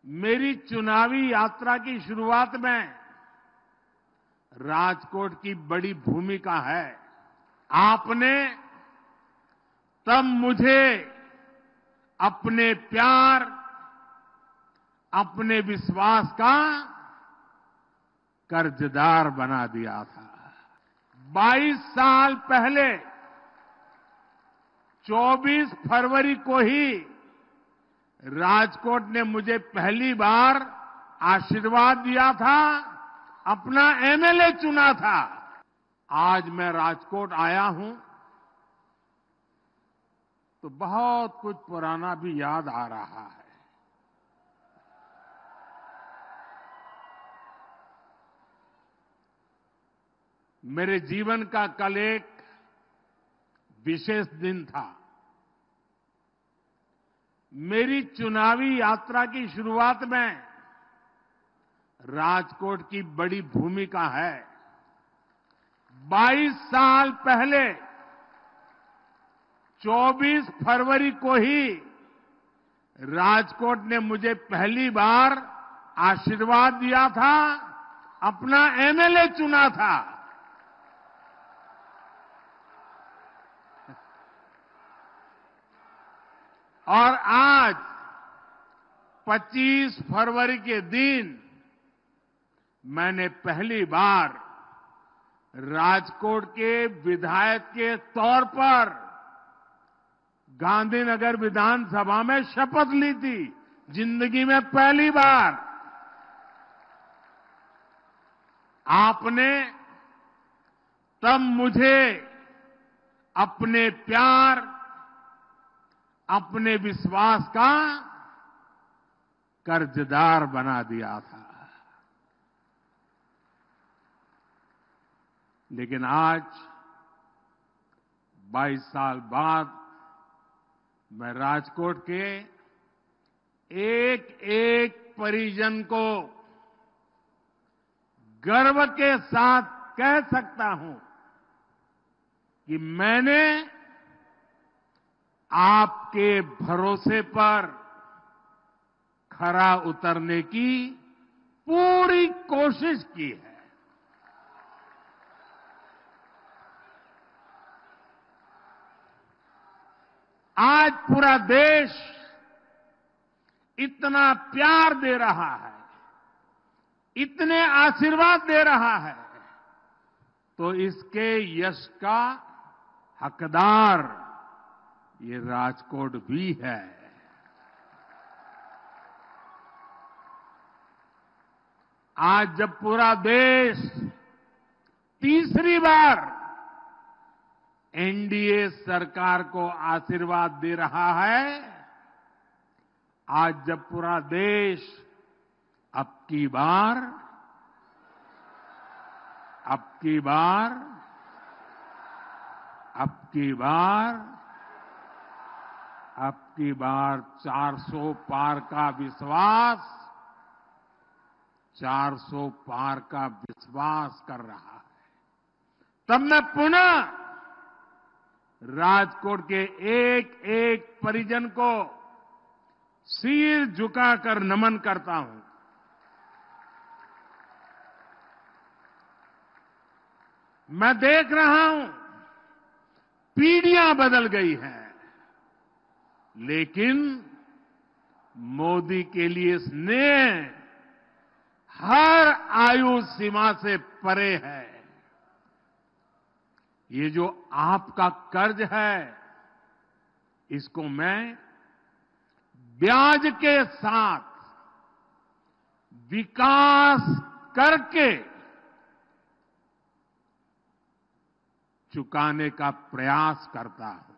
मेरी चुनावी यात्रा की शुरुआत में राजकोट की बड़ी भूमिका है। आपने तब मुझे अपने प्यार, अपने विश्वास का कर्जदार बना दिया था। 22 साल पहले 24 फरवरी को ही राजकोट ने मुझे पहली बार आशीर्वाद दिया था, अपना एमएलए चुना था। आज मैं राजकोट आया हूं तो बहुत कुछ पुराना भी याद आ रहा है। मेरे जीवन का कल एक विशेष दिन था। मेरी चुनावी यात्रा की शुरुआत में राजकोट की बड़ी भूमिका है। 22 साल पहले 24 फरवरी को ही राजकोट ने मुझे पहली बार आशीर्वाद दिया था, अपना एमएलए चुना था। और आज 25 फरवरी के दिन मैंने पहली बार राजकोट के विधायक के तौर पर गांधीनगर विधानसभा में शपथ ली थी। जिंदगी में पहली बार। आपने तब मुझे अपने प्यार, अपने विश्वास का कर्जदार बना दिया था। लेकिन आज 22 साल बाद मैं राजकोट के एक एक परिजन को गर्व के साथ कह सकता हूं कि मैंने आपके भरोसे पर खरा उतरने की पूरी कोशिश की है। आज पूरा देश इतना प्यार दे रहा है, इतने आशीर्वाद दे रहा है, तो इसके यश का हकदार ये राजकोट भी है। आज जब पूरा देश तीसरी बार एनडीए सरकार को आशीर्वाद दे रहा है, आज जब पूरा देश अब की बार अब की बार 400 पार का विश्वास, 400 पार का विश्वास कर रहा है, तब मैं पुनः राजकोट के एक एक परिजन को सिर झुकाकर नमन करता हूं। मैं देख रहा हूं पीढ़ियां बदल गई हैं, लेकिन मोदी के लिए स्नेह हर आयु सीमा से परे है। ये जो आपका कर्ज है, इसको मैं ब्याज के साथ विकास करके चुकाने का प्रयास करता हूं।